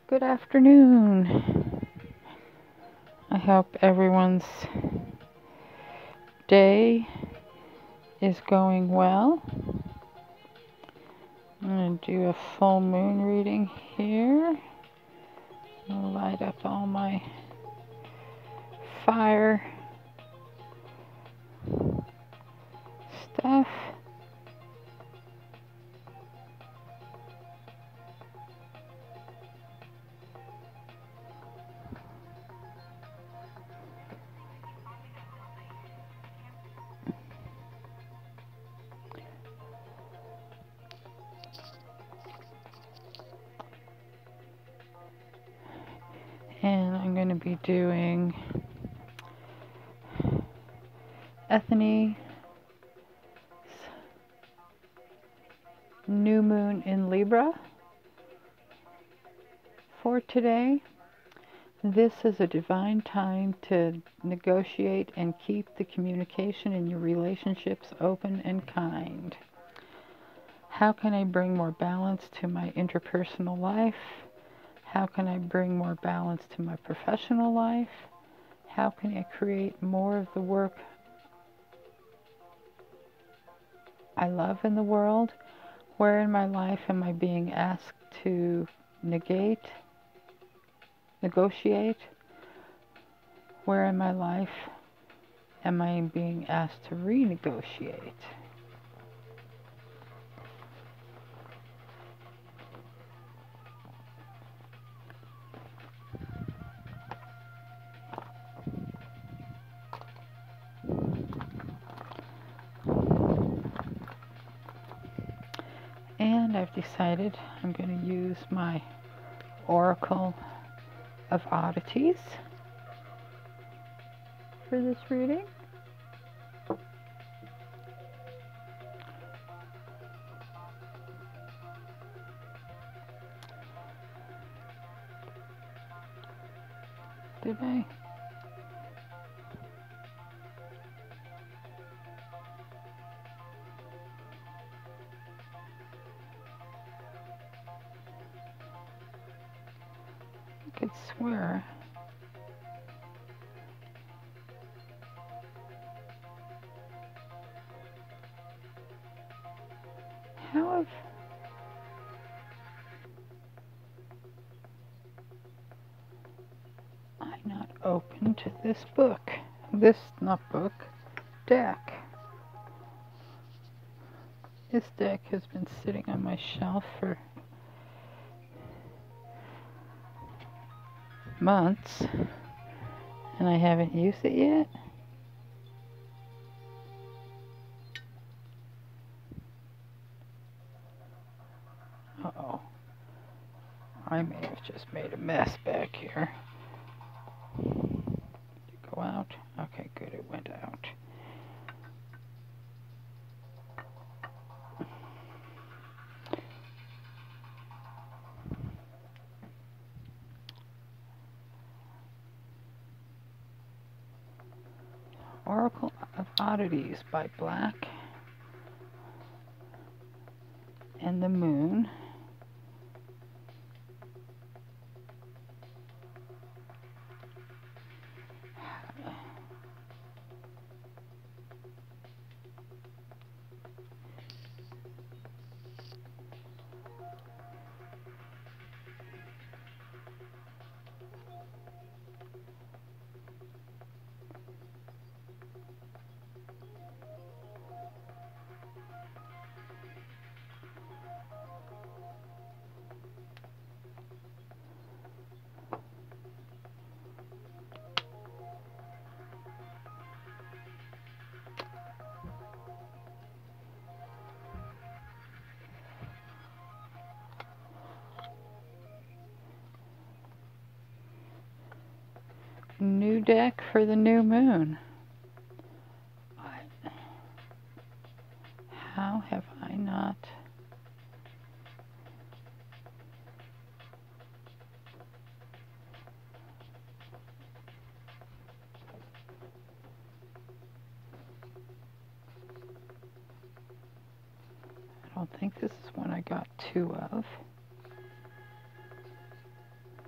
Good afternoon. I hope everyone's day is going well. I'm going to do a full moon reading here. I'll light up all my fire stuff. And I'm going to be doing Ethany's new moon in Libra for today. This is a divine time to negotiate and keep the communication in your relationships open and kind. How can I bring more balance to my interpersonal life? How can I bring more balance to my professional life? How can I create more of the work I love in the world? Where in my life am I being asked to negotiate? Where in my life am I being asked to renegotiate? And I've decided I'm going to use my Oracle of Oddities for this reading. Did I? I could swear. How have I not opened this book? Not book, deck. This deck has been sitting on my shelf for months, and I haven't used it yet. Uh-oh. I may have just made a mess back here. Did it go out? Okay, good, it went out. Oracle of Oddities by Black and the Moon. New deck for the new moon. How have I not? I don't think this is one I got two of.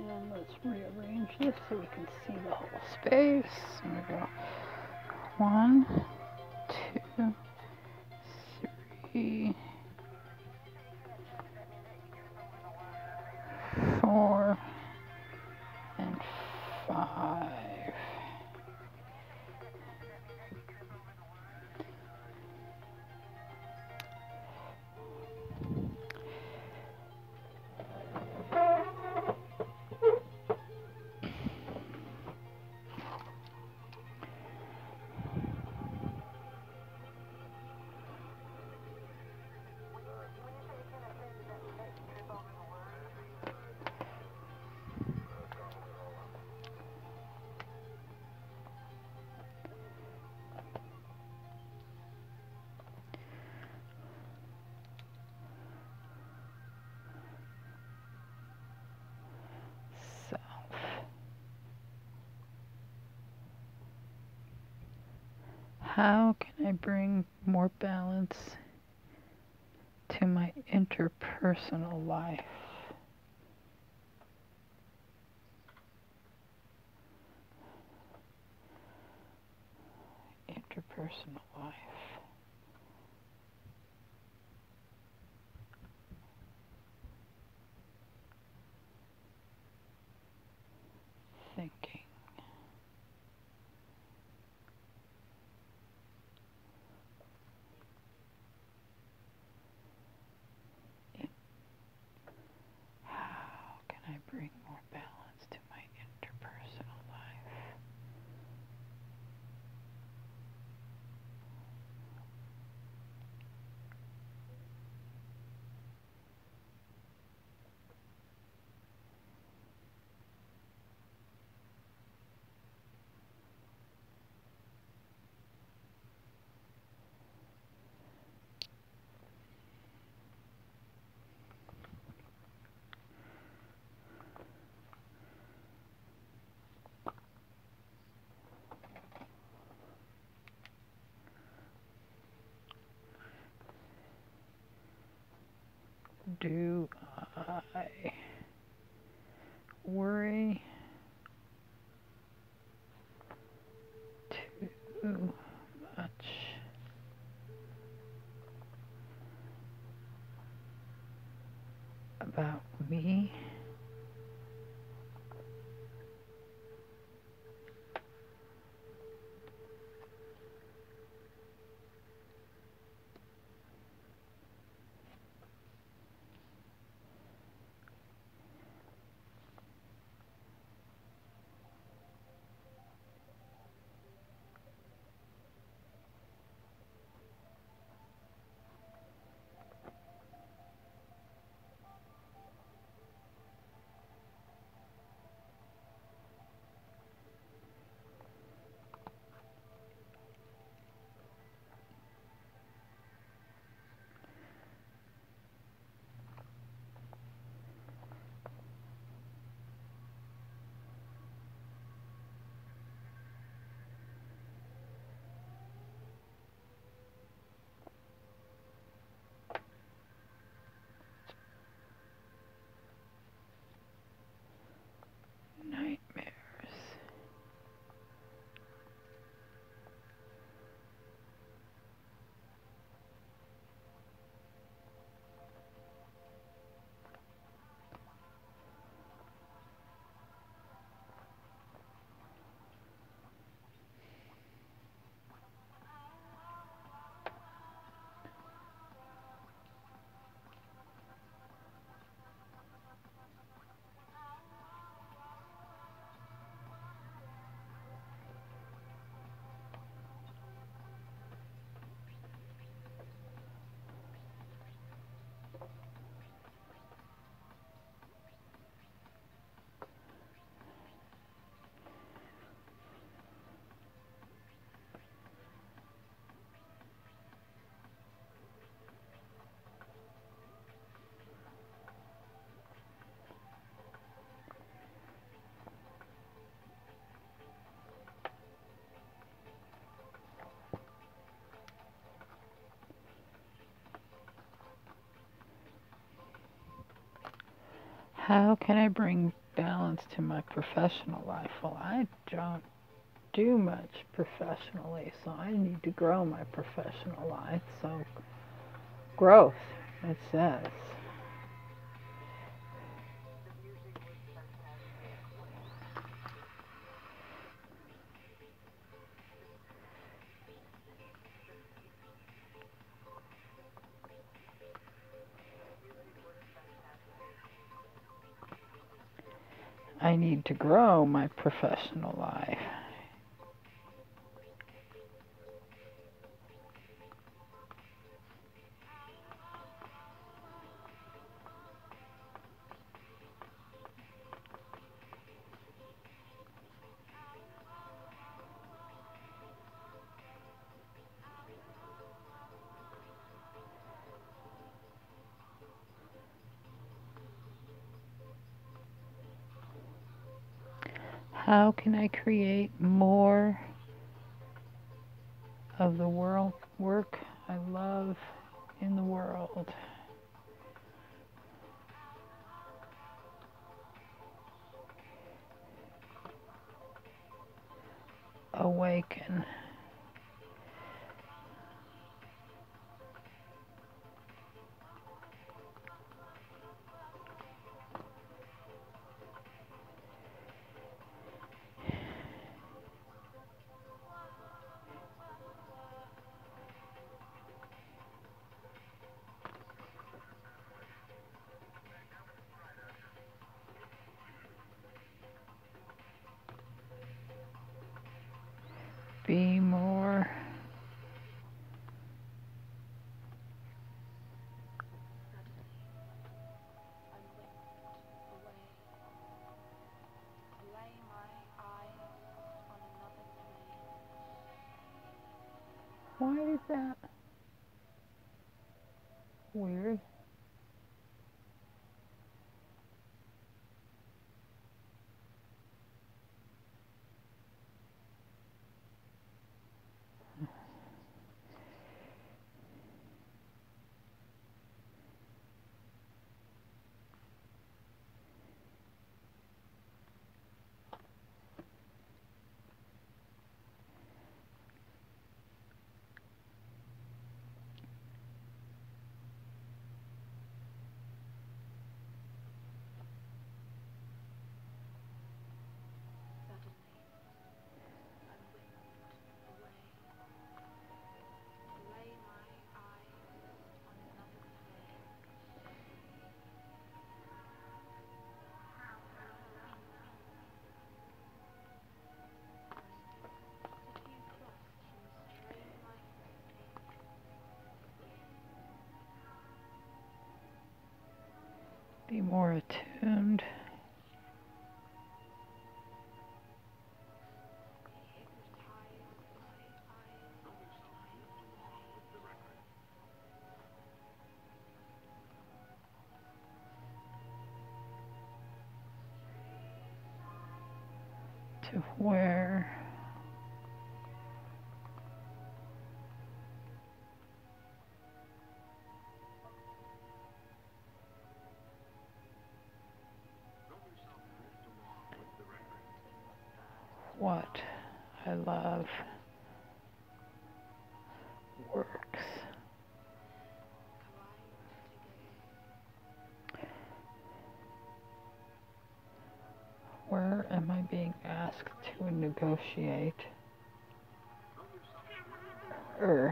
And let's rearrange this so we can see the whole space. There we go. 1, 2, 3, 4, and 5. How can I bring more balance to my interpersonal life? Interpersonal life. Thinking. How can I bring more balance to my interpersonal life? Do I worry too much about me? How can I bring balance to my professional life? Well, I don't do much professionally, so I need to grow my professional life. So, growth, it says. I need to grow my professional life. How can I create more of the work I love in the world? Awaken. Be more. Why is that weird? Be more attuned. To what I love works. Where am I being asked to negotiate? Earth.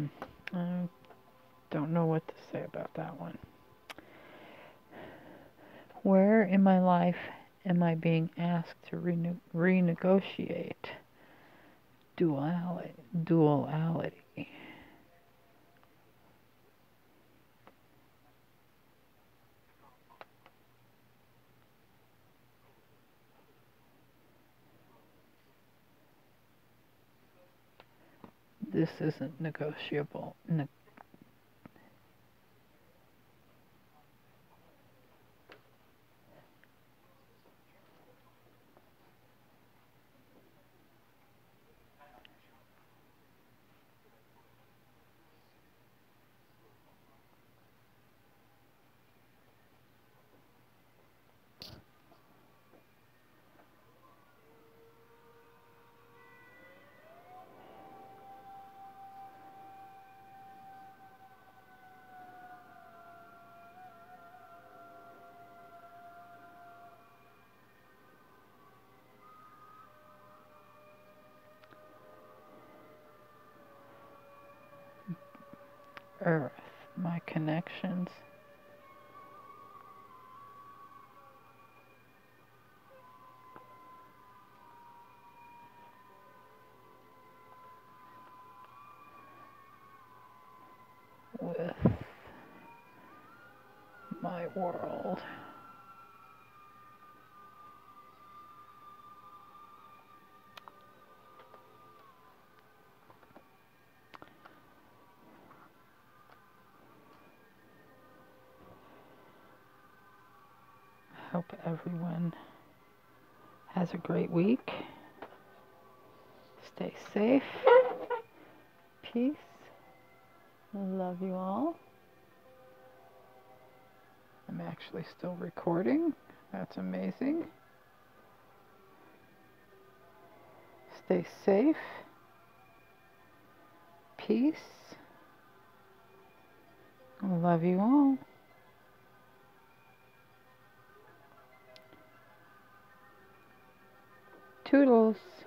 I don't know what to say about that one. Where in my life am I being asked to renegotiate duality? This isn't negotiable. Earth, my connections. With my world. Hope everyone has a great week. Stay safe. Peace. Love you all. I'm actually still recording. That's amazing. Stay safe. Peace. Love you all. Toodles.